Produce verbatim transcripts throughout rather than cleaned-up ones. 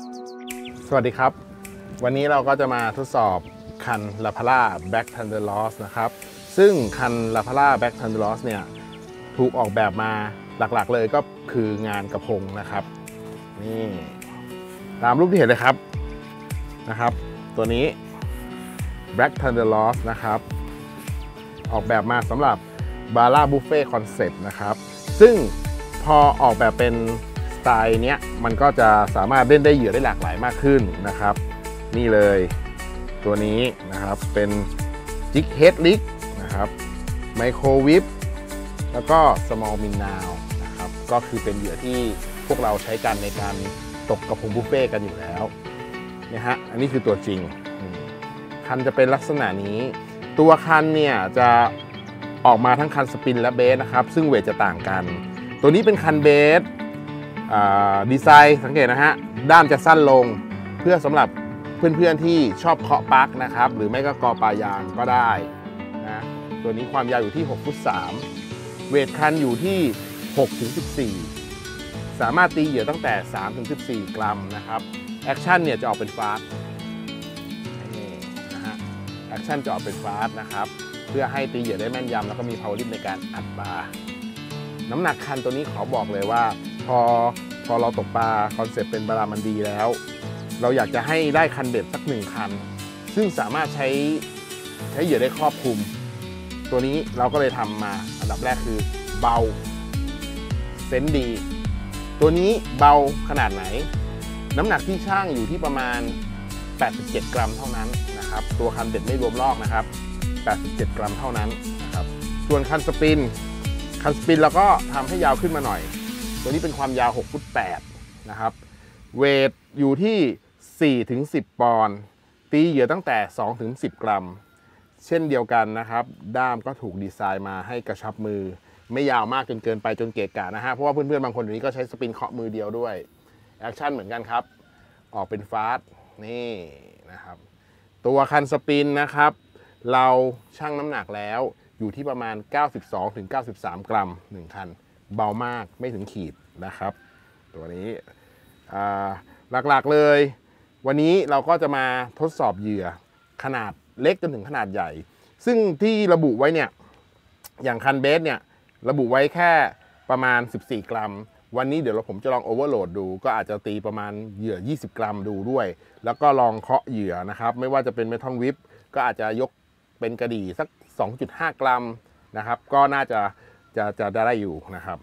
สวัสดีครับวันนี้เราก็จะมาทดสอบคัน Rapala Black Thunderloss นะครับซึ่งคัน Rapala Black Thunderloss เนี่ยถูกออกแบบมาหลักๆเลยก็คืองานกระพงนะครับนี่ตามรูปที่เห็นเลยครับนะครับตัวนี้ Black Thunderloss นะครับออกแบบมาสำหรับบาร่าบุฟเฟ่คอนเซ็ปต์นะครับซึ่งพอออกแบบเป็นสไตล์เนี้ยมันก็จะสามารถเล่นได้เหยื่อได้หลากหลายมากขึ้นนะครับนี่เลยตัวนี้นะครับเป็นจิกเฮดลิกนะครับไมโครวิปแล้วก็ small min now นะครับก็คือเป็นเหยื่อที่พวกเราใช้กันในการตกกระพงบุฟเฟ่กันอยู่แล้วนะฮะอันนี้คือตัวจริงคันจะเป็นลักษณะนี้ตัวคันเนี่ยจะออกมาทั้งคันสปินและเบสนะครับซึ่งเวทจะต่างกันตัวนี้เป็นคันเบสดีไซน์สังเกตนะฮะด้ามจะสั้นลงเพื่อสำหรับเพื่อนๆที่ชอบเคาะปลั๊กนะครับหรือไม่ก็กอปลายางก็ได้นะตัวนี้ความยาวอยู่ที่หกฟุตสามเวทคันอยู่ที่หกถึงสิบสี่สามารถตีเหยื่อตั้งแต่สามถึงสิบสี่กรัมนะครับแอคชั่นเนี่ยจะออกเป็นฟาสต์นี่นะฮะแอคชั่นจะออกเป็นฟาสต์นะครับเพื่อให้ตีเหยื่อได้แม่นยำแล้วก็มีพาวเวอร์ลิฟในการอัดปลาน้ำหนักคันตัวนี้ขอบอกเลยว่าพอพอเราตกปลาคอนเซ็ปต์เป็นบารามันดีแล้วเราอยากจะให้ได้คันเบ็ดสักหนึ่งคันซึ่งสามารถใช้ใช้เหยื่อได้ครอบคลุมตัวนี้เราก็เลยทำมาอันดับแรกคือเบาเซนส์ดีตัวนี้เบาขนาดไหนน้ำหนักที่ช่างอยู่ที่ประมาณแปดสิบเจ็ดกรัมเท่านั้นนะครับตัวคันเบ็ดไม่รวมลอกนะครับแปดสิบเจ็ดกรัมเท่านั้นนะครับส่วนคันสปินคันสปินเราก็ทำให้ยาวขึ้นมาหน่อยตัวนี้เป็นความยาวหกฟุตแปดนะครับเวทอยู่ที่สี่ถึงสิบปอนด์ตีเหยื่อตั้งแต่สองถึงสิบกรัมเช่นเดียวกันนะครับด้ามก็ถูกดีไซน์มาให้กระชับมือไม่ยาวมากจนเกินไปจนเกะกะนะฮะเพราะว่าเพื่อนๆบางคนเดี๋ยวนี้ก็ใช้สปินเคาะมือเดียวด้วยแอคชั่นเหมือนกันครับออกเป็นฟาสต์นี่นะครับตัวคันสปินนะครับเราชั่งน้ำหนักแล้วอยู่ที่ประมาณ เก้าสิบสองถึงเก้าสิบสาม กรัมหนึ่งคันเบามากไม่ถึงขีดนะครับตัวนี้หลักๆเลยวันนี้เราก็จะมาทดสอบเหยื่อขนาดเล็กจนถึงขนาดใหญ่ซึ่งที่ระบุไว้เนี่ยอย่างคันเบสเนี่ยระบุไว้แค่ประมาณสิบสี่กรัมวันนี้เดี๋ยวเราผมจะลองโอเวอร์โหลดดูก็อาจจะตีประมาณเหยื่อยี่สิบกรัมดูด้วยแล้วก็ลองเคาะเหยื่อนะครับไม่ว่าจะเป็นเมทัลวิปก็อาจจะยกเป็นกระดี่สัก สองจุดห้า กรัมนะครับก็น่าจะจะจะได้อยู่นะครับ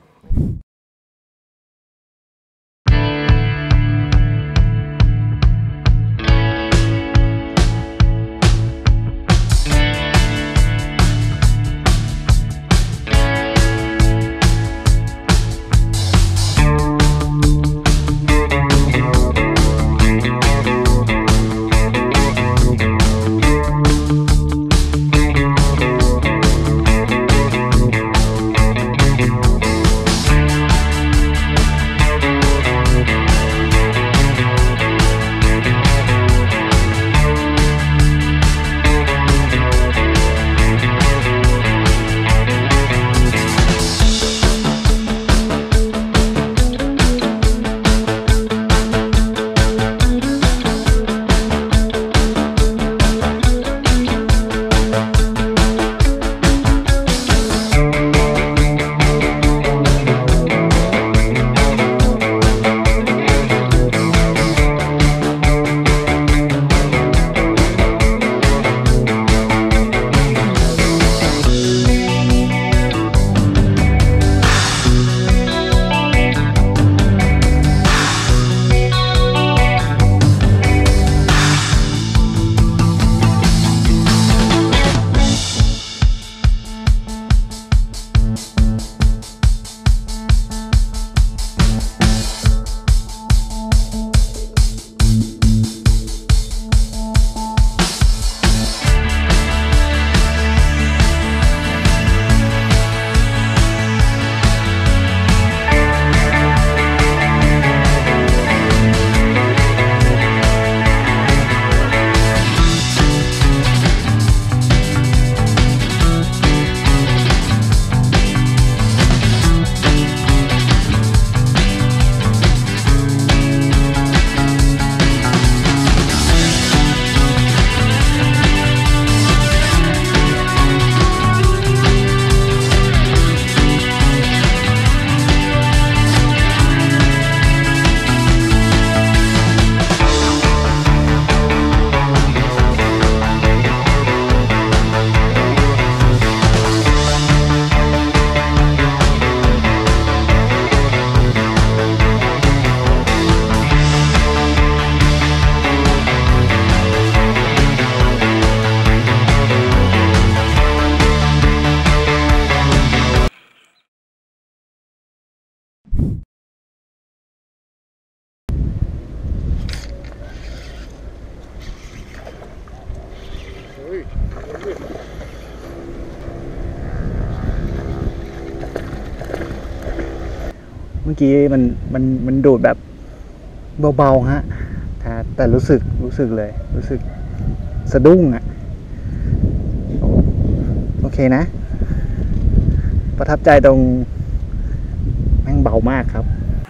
มื่อกี้มันมันมันดูดแบบเบาๆฮะแต่แต่รู้สึกรู้สึกเลยรู้สึกสะดุ้งอ่ะโอเคนะประทับใจตรงแม่งเบามากครับ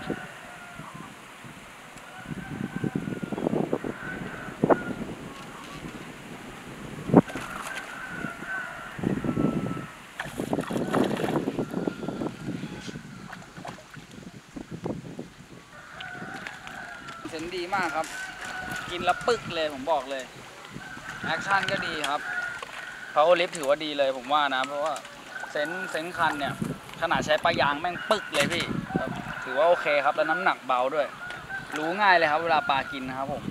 เซนดีมากครับกินแล้วปึ๊กเลยผมบอกเลยแอคชั่นก็ดีครับพาวเวอร์ลิฟถือว่าดีเลยผมว่านะเพราะว่าเซนเซนคันเนี่ยขนาดใช้ปลายางแม่งปึ๊กเลยพี่ถือว่าโอเคครับแล้วน้ำหนักเบาด้วยรู้ง่ายเลยครับเวลาปลากินนะครับผม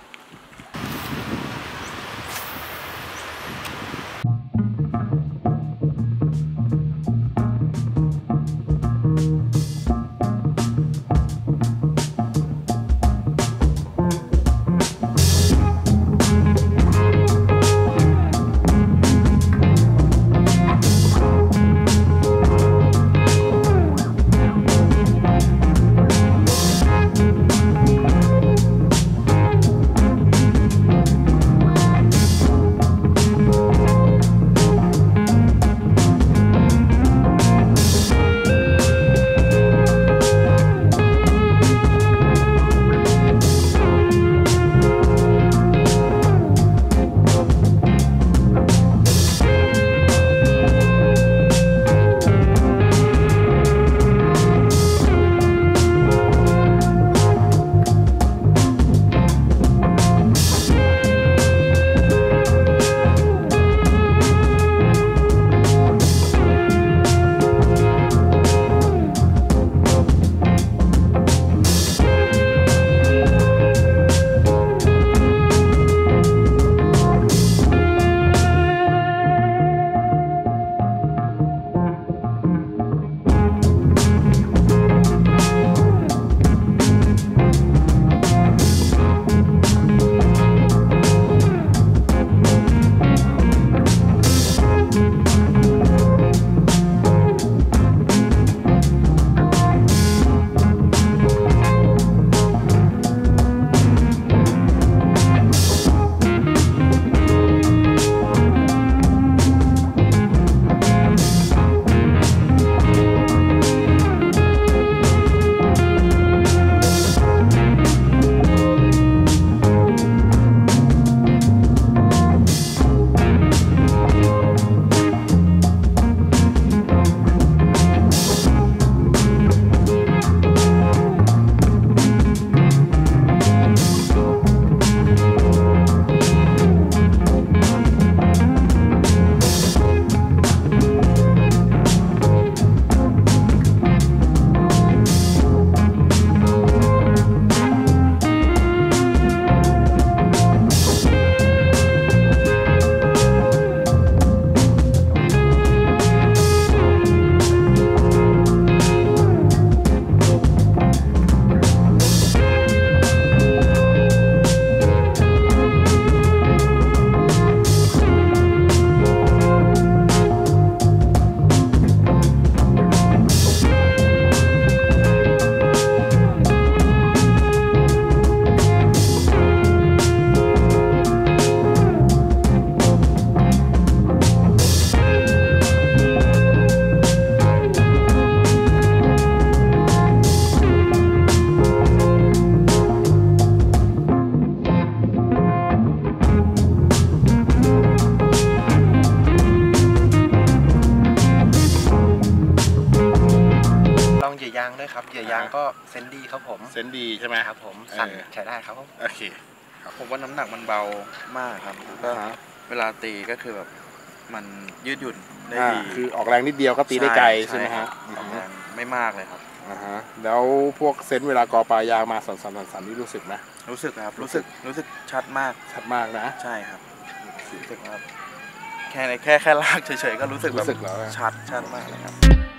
เหยื่อยางด้วยครับเหยื่อยางก็เซนดีครับผมเซนดีใช่ไหมครับผมสั่นใช้ได้ครับผมโอเคผมว่าน้ำหนักมันเบามากครับก็เวลาตีก็คือแบบมันยืดหยุ่นได้ดีคือออกแรงนิดเดียวก็ตีได้ไกลใช่ไหมฮะออกแรงไม่มากเลยครับอ่าฮะแล้วพวกเซนเวลากอปลายางมาสั่นสั่นสั่นนี่รู้สึกไหมรู้สึกครับรู้สึกรู้สึกชัดมากชัดมากนะใช่ครับรู้สึกครับแค่แค่แค่ลากเฉยๆก็รู้สึกแบบชัดชัดมากเลยครับ